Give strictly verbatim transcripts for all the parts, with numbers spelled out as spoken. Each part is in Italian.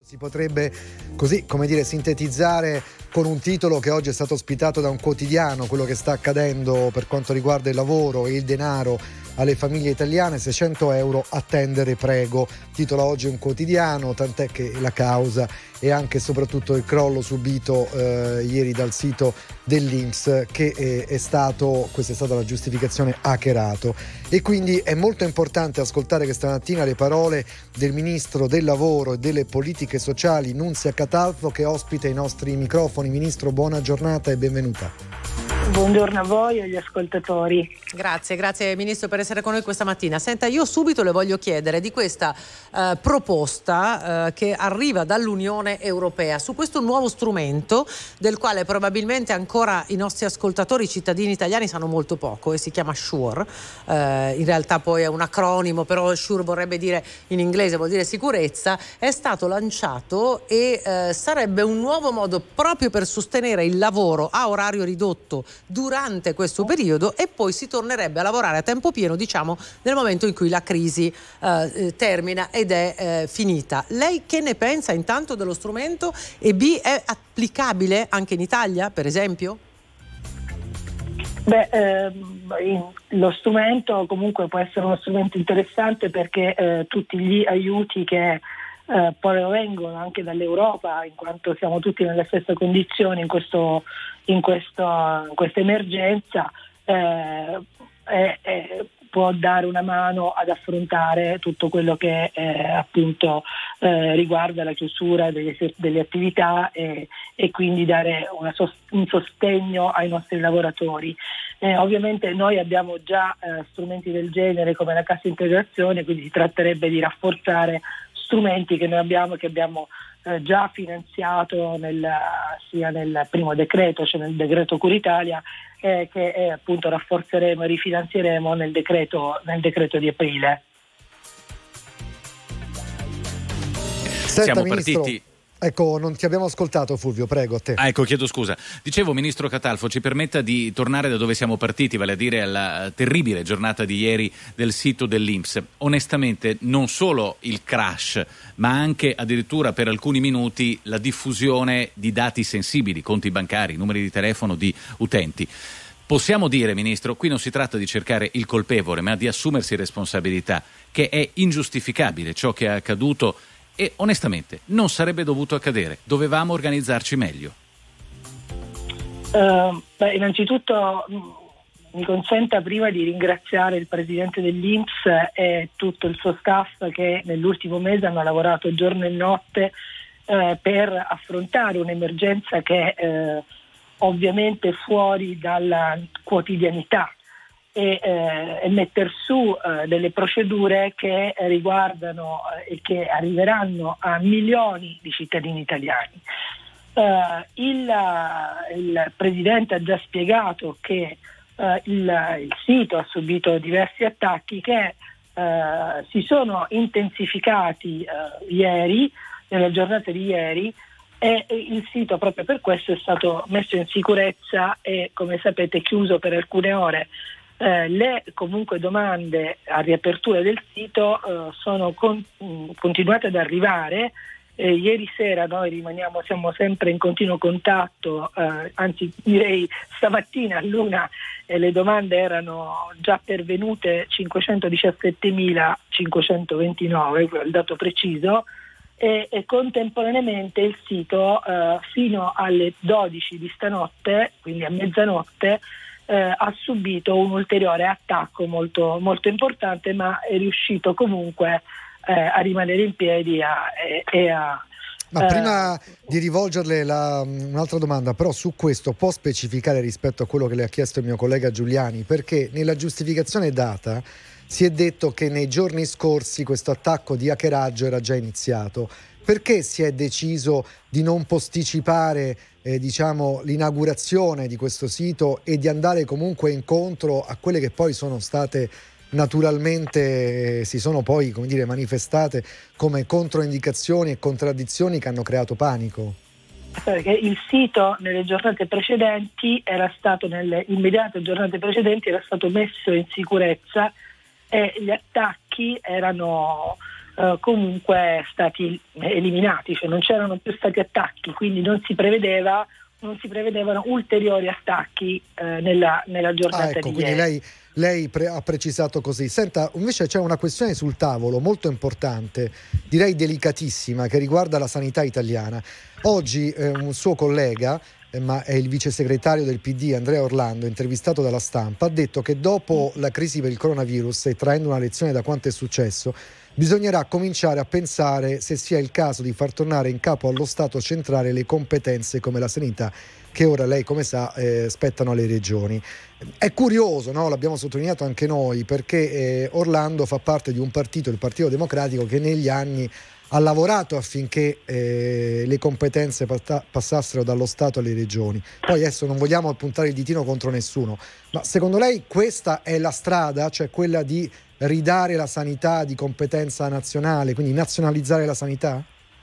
Si potrebbe così, come dire, sintetizzare con un titolo che oggi è stato ospitato da un quotidiano, quello che sta accadendo per quanto riguarda il lavoro e il denaro alle famiglie italiane. Seicento euro, attendere prego, titola oggi un quotidiano, tant'è che la causa e anche e soprattutto il crollo subito eh, ieri dal sito dell'I N P S che è, è stato, questa è stata la giustificazione, hackerato. E quindi è molto importante ascoltare questa mattina le parole del Ministro del Lavoro e delle Politiche Sociali, Nunzia Catalfo, che ospita i nostri microfoni. Ministro, buona giornata e benvenuta. Buongiorno a voi e agli ascoltatori. Grazie, grazie Ministro per essere con noi questa mattina. Senta, io subito le voglio chiedere di questa eh, proposta eh, che arriva dall'Unione Europea su questo nuovo strumento del quale probabilmente ancora i nostri ascoltatori, i cittadini italiani, sanno molto poco, e si chiama SURE. Eh, in realtà poi è un acronimo, però SURE vorrebbe dire in inglese, vuol dire sicurezza. È stato lanciato e eh, sarebbe un nuovo modo proprio per sostenere il lavoro a orario ridotto durante questo periodo, e poi si tornerebbe a lavorare a tempo pieno, diciamo, nel momento in cui la crisi eh, termina ed è eh, finita. Lei che ne pensa intanto dello strumento? E B, è applicabile anche in Italia, per esempio? Beh, ehm, lo strumento comunque può essere uno strumento interessante perché eh, tutti gli aiuti che eh, provengono anche dall'Europa, in quanto siamo tutti nelle stesse condizioni in questo in, questo, in questa emergenza, eh, eh, eh, può dare una mano ad affrontare tutto quello che eh, appunto eh, riguarda la chiusura delle, delle attività e, e quindi dare una, un sostegno ai nostri lavoratori. Eh, ovviamente noi abbiamo già eh, strumenti del genere come la cassa integrazione, quindi si tratterebbe di rafforzare strumenti che noi abbiamo, che abbiamo eh, già finanziato nel, sia nel primo decreto, cioè nel decreto Cura Italia, eh, che eh, appunto rafforzeremo e rifinanzieremo nel decreto, nel decreto di aprile. Senta, Siamo Ministro, partiti. Ecco, non ti abbiamo ascoltato, Fulvio, prego, a te. Ah, ecco, chiedo scusa. Dicevo, Ministro Catalfo, ci permetta di tornare da dove siamo partiti, vale a dire alla terribile giornata di ieri del sito dell'I N P S. Onestamente, non solo il crash, ma anche addirittura per alcuni minuti la diffusione di dati sensibili, conti bancari, numeri di telefono di utenti. Possiamo dire, Ministro, qui non si tratta di cercare il colpevole, ma di assumersi responsabilità, che è ingiustificabile ciò che è accaduto. E onestamente non sarebbe dovuto accadere, dovevamo organizzarci meglio. Uh, beh, innanzitutto mi consenta prima di ringraziare il Presidente dell'I N P S e tutto il suo staff che nell'ultimo mese hanno lavorato giorno e notte eh, per affrontare un'emergenza che è eh, ovviamente fuori dalla quotidianità e, eh, e mettere su eh, delle procedure che riguardano eh, e che arriveranno a milioni di cittadini italiani. Uh, il, il Presidente ha già spiegato che uh, il, il sito ha subito diversi attacchi che uh, si sono intensificati uh, ieri, nella giornata di ieri, e, e il sito proprio per questo è stato messo in sicurezza e, come sapete, chiuso per alcune ore. Uh, le comunque domande a riapertura del sito uh, sono con, mh, continuate ad arrivare. Eh, ieri sera noi rimaniamo, siamo sempre in continuo contatto, eh, anzi direi stamattina all'una eh, le domande erano già pervenute cinquecentodiciassettemilacinquecentoventinove, il dato preciso, e, e contemporaneamente il sito eh, fino alle dodici di stanotte, quindi a mezzanotte, eh, ha subito un ulteriore attacco molto, molto importante, ma è riuscito comunque Eh, a rimanere in piedi a, e, e a... Ma eh, prima di rivolgerle la, un'altra domanda, però su questo può specificare rispetto a quello che le ha chiesto il mio collega Giuliani, perché nella giustificazione data si è detto che nei giorni scorsi questo attacco di hackeraggio era già iniziato. Perché si è deciso di non posticipare eh, diciamo, l'inaugurazione di questo sito e di andare comunque incontro a quelle che poi sono state naturalmente eh, si sono poi, come dire, manifestate come controindicazioni e contraddizioni che hanno creato panico? Perché il sito nelle giornate precedenti era stato, nelle immediate giornate precedenti era stato messo in sicurezza e gli attacchi erano eh, comunque stati eliminati, cioè non c'erano più stati attacchi, quindi non si prevedeva non si prevedevano ulteriori attacchi eh, nella, nella giornata ah, ecco, di quindi ieri. lei, lei pre- ha precisato così. Senta, invece c'è una questione sul tavolo molto importante, direi delicatissima, che riguarda la sanità italiana. Oggi eh, un suo collega, eh, ma è il vice segretario del P D, Andrea Orlando, intervistato dalla Stampa, ha detto che dopo la crisi per il coronavirus, e traendo una lezione da quanto è successo, bisognerà cominciare a pensare se sia il caso di far tornare in capo allo Stato centrale le competenze come la sanità, che ora lei, come sa, eh, spettano alle regioni. È curioso, no? L'abbiamo sottolineato anche noi, perché eh, Orlando fa parte di un partito, il Partito Democratico, che negli anni ha lavorato affinché eh, le competenze passa- passassero dallo Stato alle regioni. Poi adesso non vogliamo puntare il ditino contro nessuno, ma secondo lei questa è la strada, cioè quella di ridare la sanità di competenza nazionale, quindi nazionalizzare la sanità?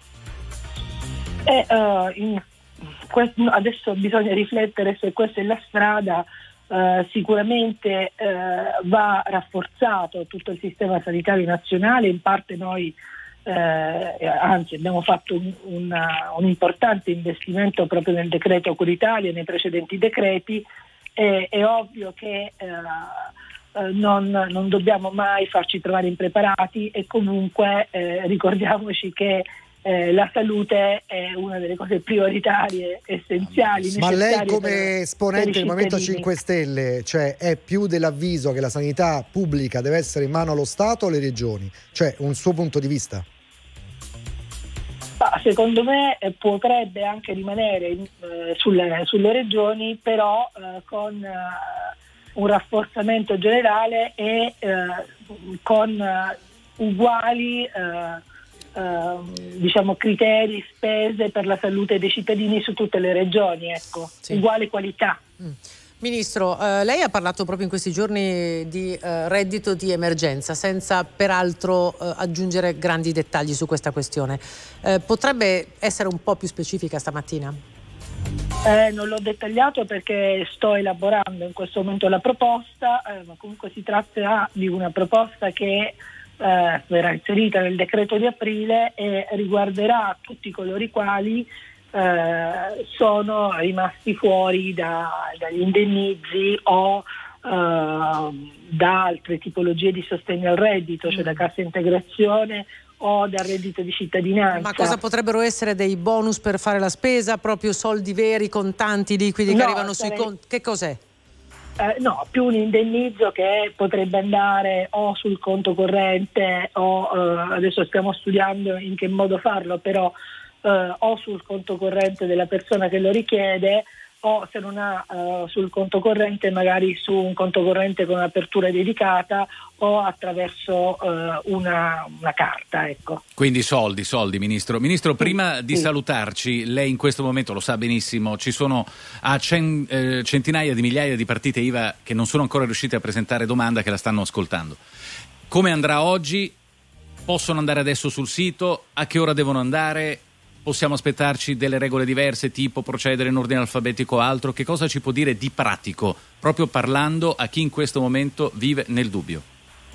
Eh, uh, in questo, adesso bisogna riflettere se questa è la strada. Uh, sicuramente uh, va rafforzato tutto il sistema sanitario nazionale, in parte noi uh, anzi abbiamo fatto un, una, un importante investimento proprio nel decreto Cura Italia e nei precedenti decreti. È, è ovvio che uh, Uh, non, non dobbiamo mai farci trovare impreparati, e comunque eh, ricordiamoci che eh, la salute è una delle cose prioritarie, essenziali. Ma lei come per, esponente per del Movimento cinque Stelle, cioè è più dell'avviso che la sanità pubblica deve essere in mano allo Stato o alle regioni? Cioè un suo punto di vista? Ah, secondo me eh, potrebbe anche rimanere eh, sulle, sulle regioni, però eh, con eh, un rafforzamento generale e eh, con uh, uguali uh, uh, diciamo criteri, spese per la salute dei cittadini su tutte le regioni, ecco, sì. Uguale qualità. Mm. Ministro, eh, lei ha parlato proprio in questi giorni di eh, reddito di emergenza, senza peraltro eh, aggiungere grandi dettagli su questa questione. Eh, potrebbe essere un po' più specifica stamattina? Eh, non l'ho dettagliato perché sto elaborando in questo momento la proposta, eh, ma comunque si tratta di una proposta che eh, verrà inserita nel decreto di aprile e riguarderà tutti coloro i quali eh, sono rimasti fuori da, dagli indennizi o eh, da altre tipologie di sostegno al reddito, cioè da cassa integrazione o dal reddito di cittadinanza. Ma cosa potrebbero essere dei bonus per fare la spesa, proprio soldi veri, contanti, liquidi che no, arrivano sarei... sui conti? Che cos'è? Eh, no, più un indennizzo che potrebbe andare o sul conto corrente o eh, adesso stiamo studiando in che modo farlo, però eh, o sul conto corrente della persona che lo richiede, o se non ha uh, sul conto corrente magari su un conto corrente con un'apertura dedicata o attraverso uh, una, una carta, ecco. Quindi soldi, soldi, Ministro. Ministro, prima sì, di sì. salutarci, lei in questo momento lo sa benissimo, ci sono a cen- eh, centinaia di migliaia di partite I V A che non sono ancora riuscite a presentare domanda, che la stanno ascoltando. Come andrà oggi? Possono andare adesso sul sito? A che ora devono andare? Possiamo aspettarci delle regole diverse, tipo procedere in ordine alfabetico o altro? Che cosa ci può dire di pratico, proprio parlando a chi in questo momento vive nel dubbio?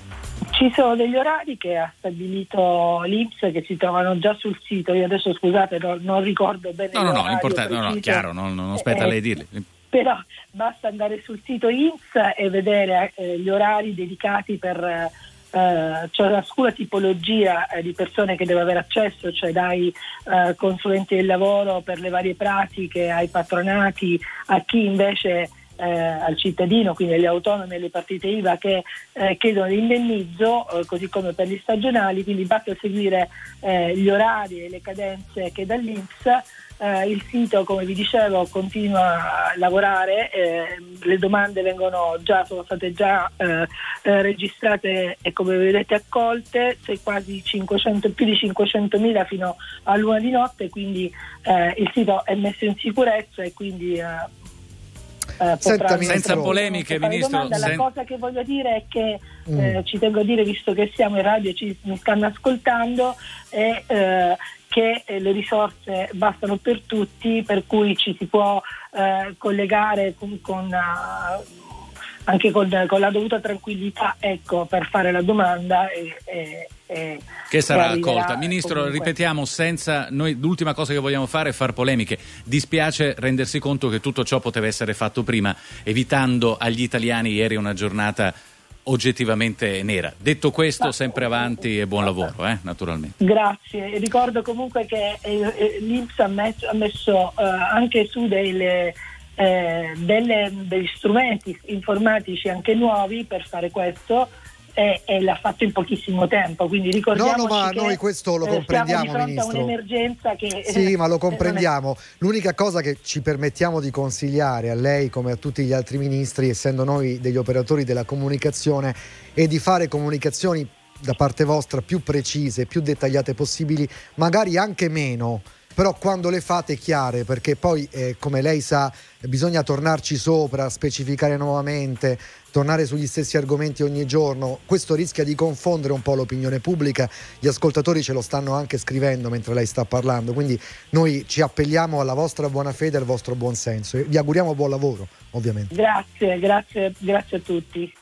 Ci sono degli orari che ha stabilito l'I N P S che si trovano già sul sito. Io adesso, scusate, non, non ricordo bene. No, no, no, importante, no, no, chiaro, non, non aspetta eh, lei dirli. Però basta andare sul sito I N P S e vedere eh, gli orari dedicati per... Eh, Uh, c'è una scura tipologia eh, di persone che deve avere accesso, cioè dai uh, consulenti del lavoro per le varie pratiche, ai patronati, a chi invece eh, al cittadino, quindi agli autonomi e alle partite I V A che eh, chiedono l'indennizzo, eh, così come per gli stagionali, quindi basta seguire eh, gli orari e le cadenze che dall'I N P S. Uh, il sito, come vi dicevo, continua a lavorare, eh, le domande vengono già, sono state già eh, eh, registrate e come vedete accolte, c'è quasi cinquecento, più di cinquecentomila fino a luna di notte, quindi eh, il sito è messo in sicurezza e quindi eh, eh, Senta, senza polemiche, Ministro. Sen- La cosa che voglio dire è che mm. eh, ci tengo a dire, visto che siamo in radio e ci mi stanno ascoltando, è eh, che eh, le risorse bastano per tutti, per cui ci si può eh, collegare con, con uh, anche con, con la dovuta tranquillità, ecco, per fare la domanda e, e, E, che sarà e accolta. Ministro, comunque. ripetiamo, senza noi l'ultima cosa che vogliamo fare è far polemiche. Dispiace rendersi conto che tutto ciò poteva essere fatto prima, evitando agli italiani ieri una giornata oggettivamente nera. Detto questo, Ma, sempre avanti e buon lavoro, eh, naturalmente. Grazie. Ricordo comunque che eh, l'I N P S ha messo, ha messo eh, anche su delle, eh, delle, degli strumenti informatici anche nuovi per fare questo. E, e l'ha fatto in pochissimo tempo, quindi ricordiamoci no, no, ma che noi questo lo eh, comprendiamo, siamo di fronte Ministro. a un'emergenza che sì, ma lo eh, comprendiamo. L'unica cosa che ci permettiamo di consigliare a lei come a tutti gli altri ministri, essendo noi degli operatori della comunicazione, è di fare comunicazioni da parte vostra più precise, più dettagliate possibili, magari anche meno, però quando le fate chiare, perché poi eh, come lei sa bisogna tornarci sopra, specificare nuovamente, tornare sugli stessi argomenti ogni giorno. Questo rischia di confondere un po' l'opinione pubblica, gli ascoltatori ce lo stanno anche scrivendo mentre lei sta parlando, quindi noi ci appelliamo alla vostra buona fede e al vostro buon senso e vi auguriamo buon lavoro, ovviamente. Grazie, grazie, grazie a tutti.